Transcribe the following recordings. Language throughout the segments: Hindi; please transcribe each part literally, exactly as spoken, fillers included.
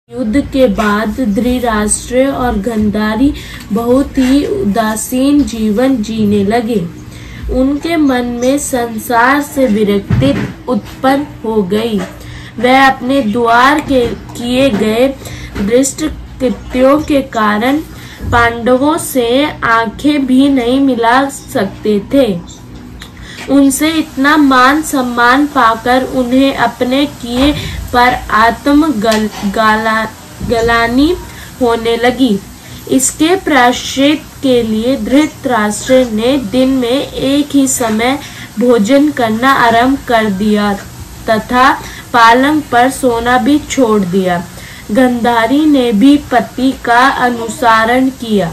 युद्ध के बाद धृतराष्ट्र और गांधारी बहुत ही उदासीन जीवन जीने लगे। उनके मन में संसार से विरक्ति उत्पन्न हो गई। वह अपने द्वार के किए गए दुष्ट कृत्यों के कारण पांडवों से आंखें भी नहीं मिला सकते थे। उनसे इतना मान सम्मान पाकर उन्हें अपने किए पर आत्म गल, गाला, गलानी होने लगी। इसके प्रायश्चित के लिए धृतराष्ट्र ने दिन में एक ही समय भोजन करना आरंभ कर दिया तथा पलंग पर सोना भी छोड़ दिया। गांधारी ने भी पति का अनुसरण किया।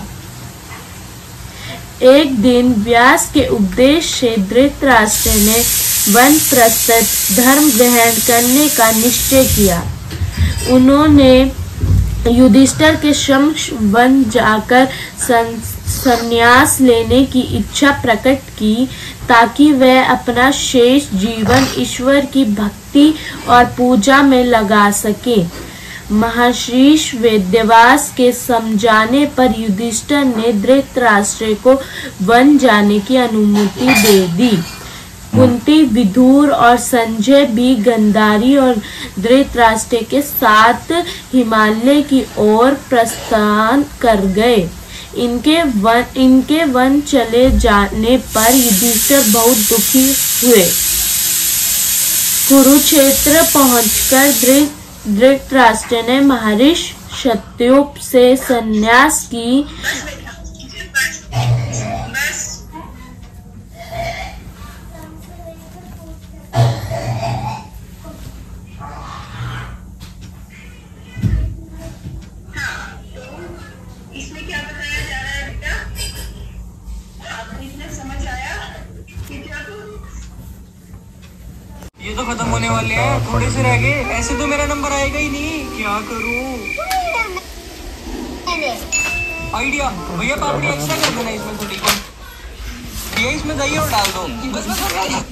एक दिन व्यास के उपदेश से धृतराष्ट्र ने वानप्रस्थ धर्म ग्रहण करने का निश्चय किया। उन्होंने युधिष्ठिर के समक्ष वन जाकर संन्यास लेने की इच्छा प्रकट की ताकि वह अपना शेष जीवन ईश्वर की भक्ति और पूजा में लगा सके। महर्षि वेदव्यास के समझाने पर युधिष्ठिर ने धृतराष्ट्र को वन जाने की अनुमति दे दी। कुंती, विदुर और संजय भी गांधारी और धृतराष्ट्र के साथ हिमालय की ओर प्रस्थान कर गए। इनके वन इनके वन चले जाने पर युधिष्ठिर बहुत दुखी हुए। कुरुक्षेत्र पहुंचकर धृतराष्ट्र ने महर्षि शतरूप से संन्यास की ये तो खत्म होने वाले हैं, थोड़े से रह गए। ऐसे तो मेरा नंबर आएगा ही नहीं, क्या करूं? आइडिया भैया, पापड़ी एक्स्ट्रा कर देना इसमें थोड़ी सी। ये इसमें दही और डाल दो बस बस।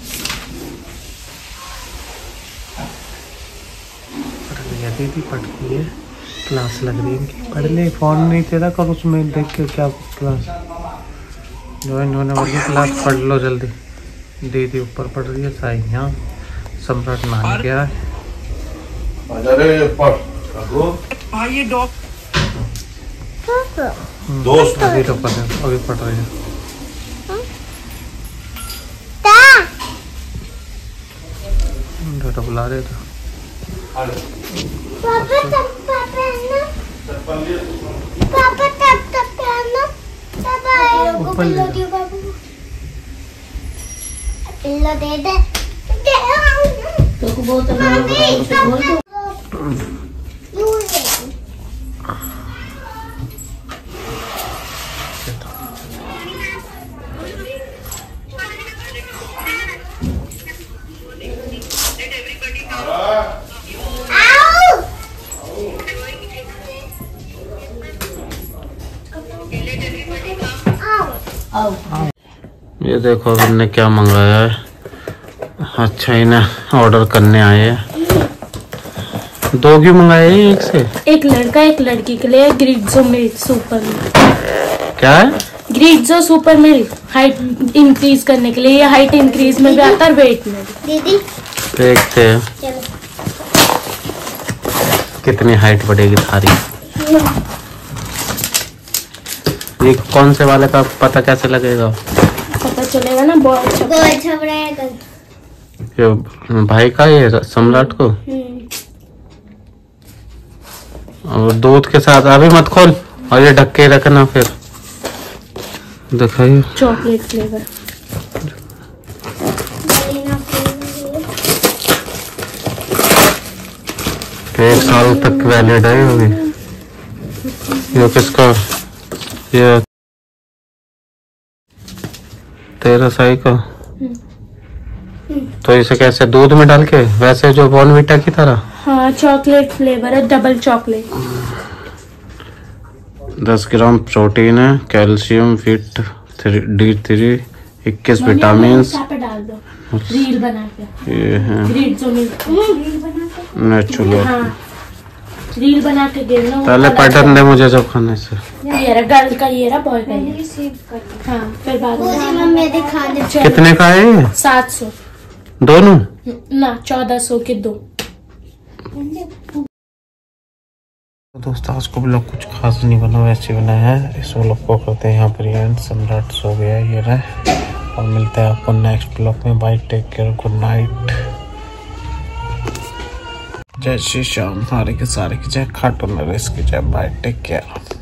दीदी पढ़ती है, क्लास लग रही है। पढ़ ले, फोन नहीं तेरा कर, उसमें देख के क्या क्लास ज्वाइन होने वाली क्लास। पढ़ लो जल्दी। दीदी ऊपर पढ़ रही है, साई यहाँ सम्राट नहा गया है। भाई ये डॉग दोस्त अभी तो पढ़ अभी पढ़ रही है। तो बुला रहे थे। दे दे तो बहुत ये देखो हमने क्या मंगाया है। अच्छा, इन्हें ऑर्डर करने आए हैं। दो क्यों मंगाए हैं? एक से एक लड़का एक लड़की के लिए ग्रीट्सो मिल्क सुपर मिल्क। क्या है? ग्रीट्सो सुपर मिल्क हाइट इंक्रीज करने के लिए। ये हाइट इंक्रीज में भी आता है, वेट में। दीदी देखते हैं कितनी हाइट बढ़ेगी थारी। ये कौन से वाले का पता कैसे लगेगा? पता चलेगा ना, बहुत अच्छा बहुत अच्छा रहेगा। ये भाई का, ये सम्राट को। और दूध के साथ अभी मत खोल, और ये ढक के रखना। फिर दिखाइए। Chocolate flavour. एक साल तक वैलिड है होगी। ये किसका? ये तेरा साई का। तो इसे कैसे दूध में डाल के, वैसे जो बॉर्नविटा की तरह? हाँ, चॉकलेट फ्लेवर है, डबल चॉकलेट। दस ग्राम प्रोटीन है, कैल्शियम, फिट डी थ्री, इक्कीस विटामिन। डाल दो रील बना के। ये है ग्रीट्सो मिल्क रील बना के नेचुरल। हाँ। रील बना के देना। पहले पैटर्न दे मुझे जब खाने से। ये रहा गर्ल का, ये रहा बॉय का। हाँ फिर बाद में कितने का है ये? सात सौ दोनों ना, चौदह सौ के दो। दोस्तों आज को ब्लॉग कुछ खास नहीं बना, वैसे बना है। इस ब्लॉग को करते हैं यहाँ पर एंड। सम्राट सो गया ये रहा, और मिलते हैं आपको नेक्स्ट ब्लॉग में। Bye, take care, good night, जय श्री श्याम, सारे के सारे की जय, खाटू नरेश की जय। Bye, take care.